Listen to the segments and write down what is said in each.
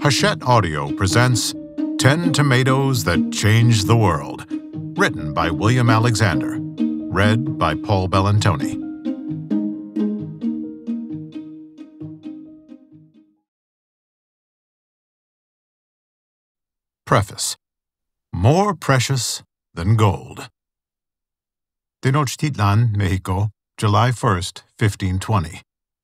Hachette Audio presents 10 Tomatoes That Changed the World, written by William Alexander, read by Paul Bellantoni. Preface. More precious than gold. Tenochtitlan, Mexico, July 1st, 1520.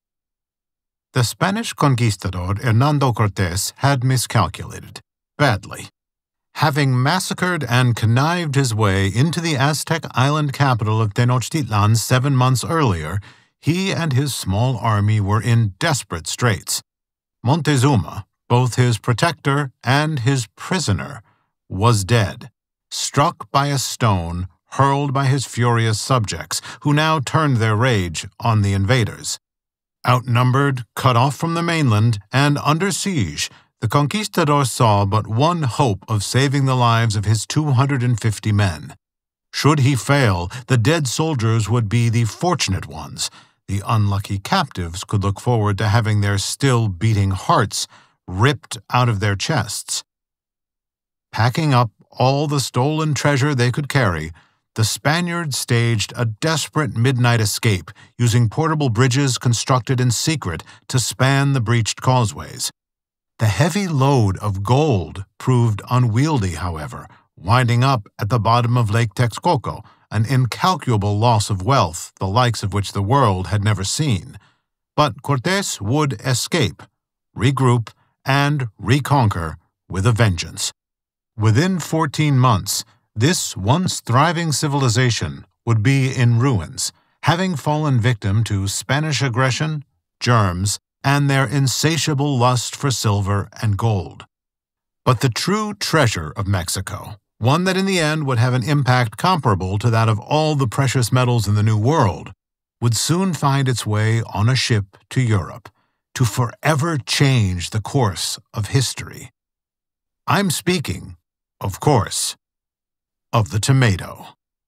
The Spanish conquistador Hernando Cortés had miscalculated, badly. Having massacred and connived his way into the Aztec island capital of Tenochtitlan 7 months earlier, he and his small army were in desperate straits. Montezuma, both his protector and his prisoner, was dead, struck by a stone hurled by his furious subjects, who now turned their rage on the invaders. Outnumbered, cut off from the mainland, and under siege, the conquistador saw but one hope of saving the lives of his 250 men. Should he fail, the dead soldiers would be the fortunate ones. The unlucky captives could look forward to having their still beating hearts ripped out of their chests. Packing up all the stolen treasure they could carry, the Spaniards staged a desperate midnight escape using portable bridges constructed in secret to span the breached causeways. The heavy load of gold proved unwieldy, however, winding up at the bottom of Lake Texcoco, an incalculable loss of wealth the likes of which the world had never seen. But Cortés would escape, regroup, and reconquer with a vengeance. Within 14 months, this once thriving civilization would be in ruins, having fallen victim to Spanish aggression, germs, and their insatiable lust for silver and gold. But the true treasure of Mexico, one that in the end would have an impact comparable to that of all the precious metals in the New World, would soon find its way on a ship to Europe, to forever change the course of history. I'm speaking, of course, of the tomato.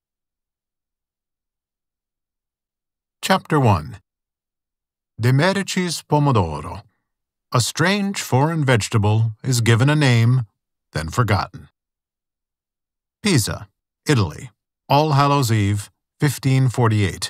Chapter 1. De Medici's Pomodoro. A strange foreign vegetable is given a name, then forgotten. Pisa, Italy, All Hallows Eve, 1548.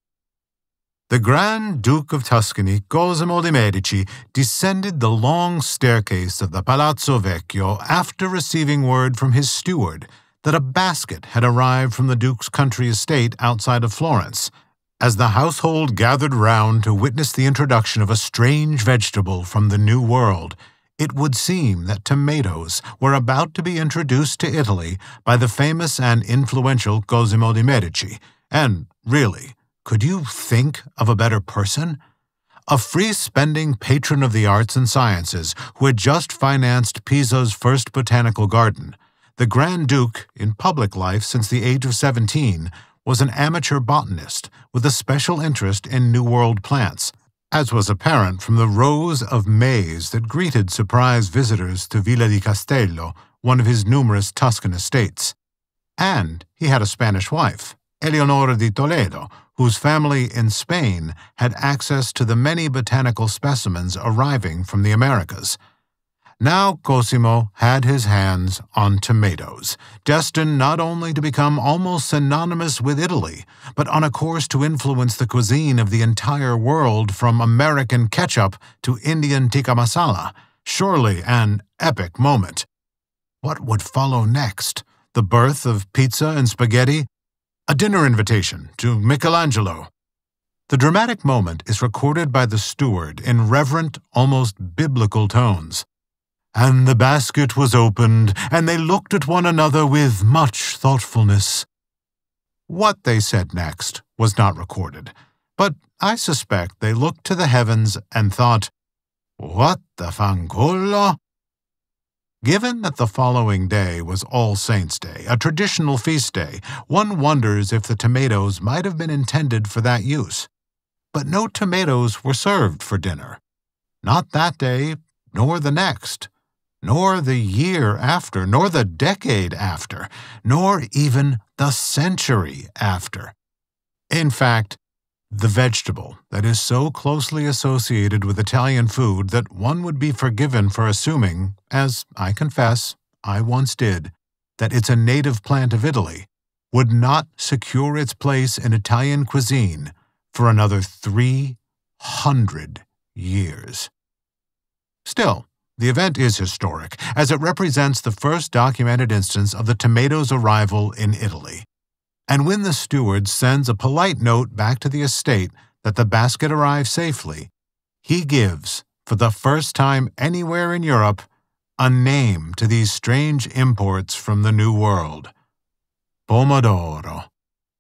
The Grand Duke of Tuscany, Cosimo de' Medici, descended the long staircase of the Palazzo Vecchio after receiving word from his steward that a basket had arrived from the Duke's country estate outside of Florence. As the household gathered round to witness the introduction of a strange vegetable from the New World, it would seem that tomatoes were about to be introduced to Italy by the famous and influential Cosimo de' Medici. And, really, could you think of a better person? A free-spending patron of the arts and sciences who had just financed Pisa's first botanical garden. The Grand Duke, in public life since the age of 17, was an amateur botanist with a special interest in New World plants, as was apparent from the rows of maize that greeted surprise visitors to Villa di Castello, one of his numerous Tuscan estates. And he had a Spanish wife, Eleonora di Toledo, whose family in Spain had access to the many botanical specimens arriving from the Americas. Now Cosimo had his hands on tomatoes, destined not only to become almost synonymous with Italy, but on a course to influence the cuisine of the entire world from American ketchup to Indian tikka masala. Surely an epic moment. What would follow next? The birth of pizza and spaghetti? A dinner invitation to Michelangelo? The dramatic moment is recorded by the steward in reverent, almost biblical tones. And the basket was opened, and they looked at one another with much thoughtfulness. What they said next was not recorded, but I suspect they looked to the heavens and thought, "What the fanculo?" Given that the following day was All Saints' Day, a traditional feast day, one wonders if the tomatoes might have been intended for that use. But no tomatoes were served for dinner. Not that day, nor the next. Nor the year after, nor the decade after, nor even the century after. In fact, The vegetable that is so closely associated with Italian food that one would be forgiven for assuming, as I confess I once did, that it's a native plant of Italy, would not secure its place in Italian cuisine for another 300 years. Still, the event is historic, as it represents the first documented instance of the tomato's arrival in Italy. And when the steward sends a polite note back to the estate that the basket arrived safely, he gives, for the first time anywhere in Europe, a name to these strange imports from the New World: Pomodoro.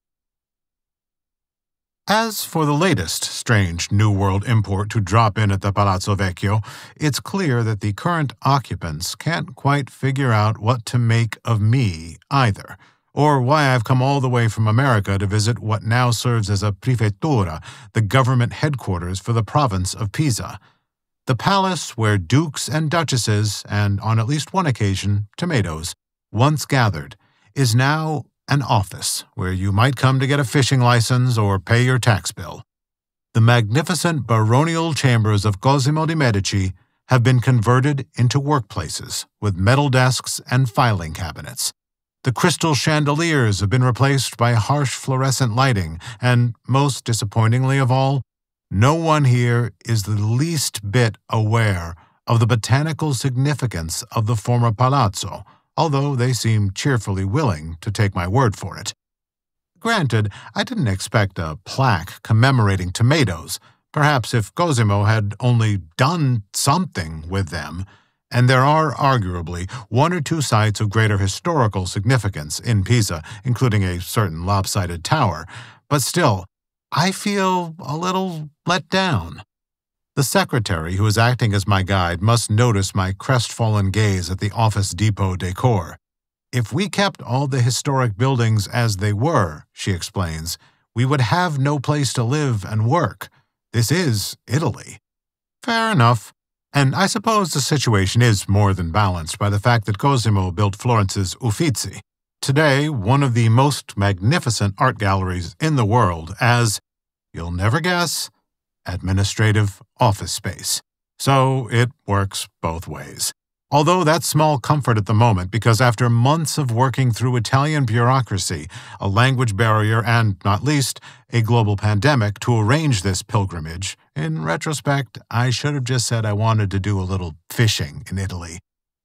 As for the latest strange New World import to drop in at the Palazzo Vecchio, it's clear that the current occupants can't quite figure out what to make of me either, or why I've come all the way from America to visit what now serves as a prefettura, the government headquarters for the province of Pisa. The palace where dukes and duchesses, and on at least one occasion, tomatoes, once gathered, is now an office where you might come to get a fishing license or pay your tax bill. The magnificent baronial chambers of Cosimo de' Medici have been converted into workplaces with metal desks and filing cabinets. The crystal chandeliers have been replaced by harsh fluorescent lighting, and, most disappointingly of all, no one here is the least bit aware of the botanical significance of the former palazzo, although they seem cheerfully willing to take my word for it. Granted, I didn't expect a plaque commemorating tomatoes, perhaps if Cosimo had only done something with them, and there are arguably one or two sites of greater historical significance in Pisa, including a certain lopsided tower, but still, I feel a little let down. The secretary who is acting as my guide must notice my crestfallen gaze at the office depot decor. If we kept all the historic buildings as they were, she explains, we would have no place to live and work. This is Italy. Fair enough. And I suppose the situation is more than balanced by the fact that Cosimo built Florence's Uffizi, today one of the most magnificent art galleries in the world, as, you'll never guess, administrative office space. So it works both ways. Although that's small comfort at the moment, because after months of working through Italian bureaucracy, a language barrier, and, not least, a global pandemic to arrange this pilgrimage, in retrospect, I should have just said I wanted to do a little fishing in Italy.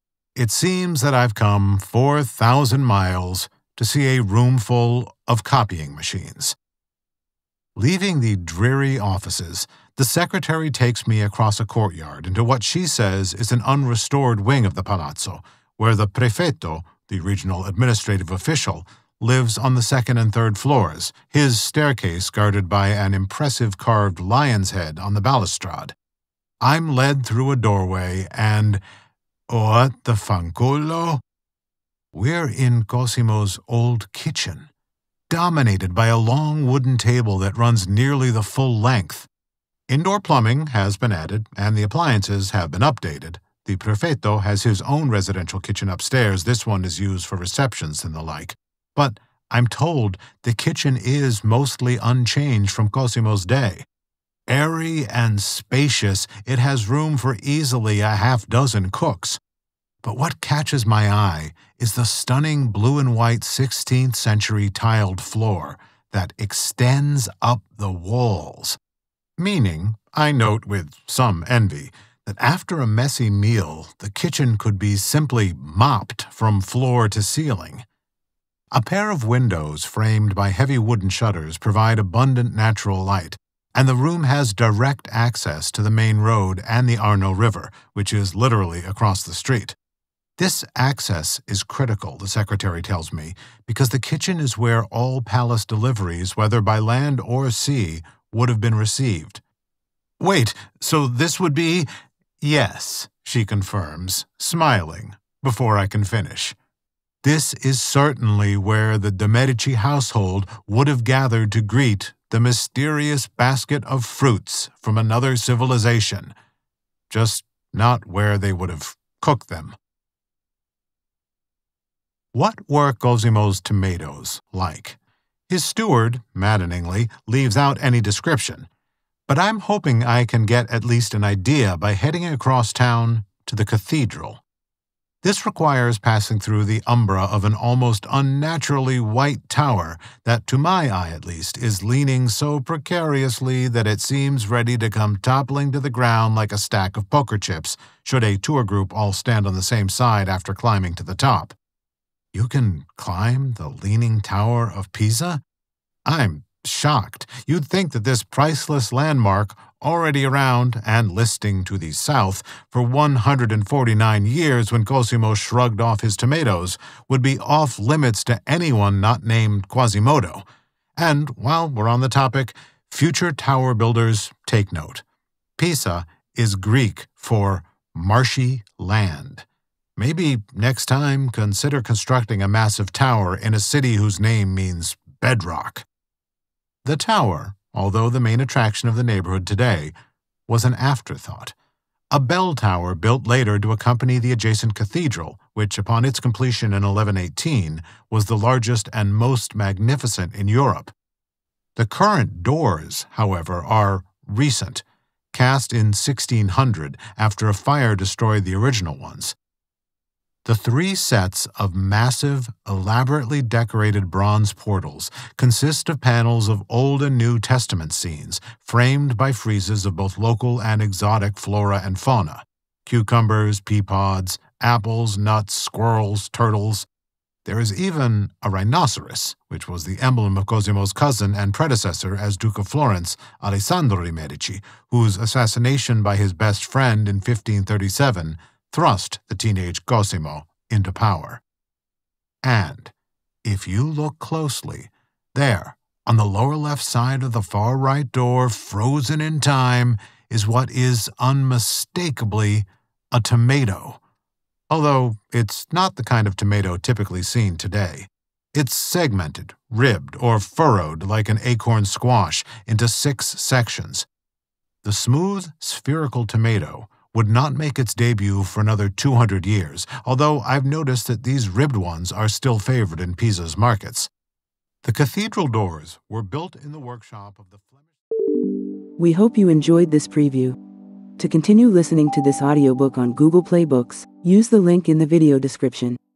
It seems that I've come 4,000 miles to see a room full of copying machines. Leaving the dreary offices, the secretary takes me across a courtyard into what she says is an unrestored wing of the palazzo, where the prefetto, the regional administrative official, lives on the second and third floors, his staircase guarded by an impressive carved lion's head on the balustrade. I'm led through a doorway and, what the fanculo? We're in Cosimo's old kitchen, dominated by a long wooden table that runs nearly the full length. Indoor plumbing has been added, and the appliances have been updated. The prefetto has his own residential kitchen upstairs. This one is used for receptions and the like. But I'm told the kitchen is mostly unchanged from Cosimo's day. Airy and spacious, it has room for easily a half-dozen cooks. But what catches my eye is the stunning blue and white 16th century tiled floor that extends up the walls. Meaning, I note with some envy, that after a messy meal, the kitchen could be simply mopped from floor to ceiling. A pair of windows framed by heavy wooden shutters provide abundant natural light, and the room has direct access to the main road and the Arno River, which is literally across the street. This access is critical, the secretary tells me, because the kitchen is where all palace deliveries, whether by land or sea, would have been received. Wait, so this would be— Yes, she confirms, smiling, before I can finish. This is certainly where the de' Medici household would have gathered to greet the mysterious basket of fruits from another civilization, just not where they would have cooked them. What were Cosimo's tomatoes like? His steward, maddeningly, leaves out any description, but I'm hoping I can get at least an idea by heading across town to the cathedral. This requires passing through the umbra of an almost unnaturally white tower that, to my eye at least, is leaning so precariously that it seems ready to come toppling to the ground like a stack of poker chips should a tour group all stand on the same side after climbing to the top. You can climb the Leaning Tower of Pisa? I'm shocked. You'd think that this priceless landmark, already around and listing to the south for 149 years when Cosimo shrugged off his tomatoes, would be off limits to anyone not named Quasimodo. And while we're on the topic, future tower builders, take note. Pisa is Greek for marshy land. Maybe next time consider constructing a massive tower in a city whose name means bedrock. The tower, although the main attraction of the neighborhood today, was an afterthought. A bell tower built later to accompany the adjacent cathedral, which upon its completion in 1118 was the largest and most magnificent in Europe. The current doors, however, are recent, cast in 1600 after a fire destroyed the original ones. The three sets of massive, elaborately decorated bronze portals consist of panels of Old and New Testament scenes, framed by friezes of both local and exotic flora and fauna: cucumbers, pea pods, apples, nuts, squirrels, turtles. There is even a rhinoceros, which was the emblem of Cosimo's cousin and predecessor as Duke of Florence, Alessandro de' Medici, whose assassination by his best friend in 1537 thrust the teenage Cosimo into power. And, if you look closely, there, on the lower left side of the far right door, frozen in time, is what is unmistakably a tomato. Although it's not the kind of tomato typically seen today. It's segmented, ribbed, or furrowed like an acorn squash into 6 sections. The smooth, spherical tomato would not make its debut for another 200 years, although I've noticed that these ribbed ones are still favored in Pisa's markets. The cathedral doors were built in the workshop of the Flemish. We hope you enjoyed this preview. To continue listening to this audiobook on Google Play Books, use the link in the video description.